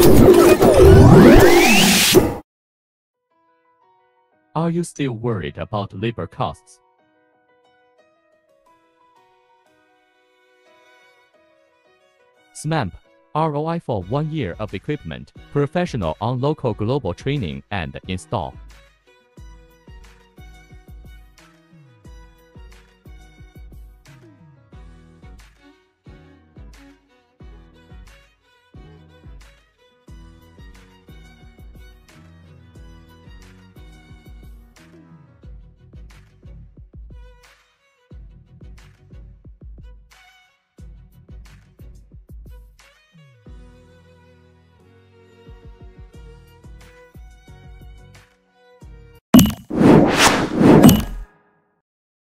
Are you still worried about labor costs? SMT ROI for 1 year of equipment, professional on local global training and install.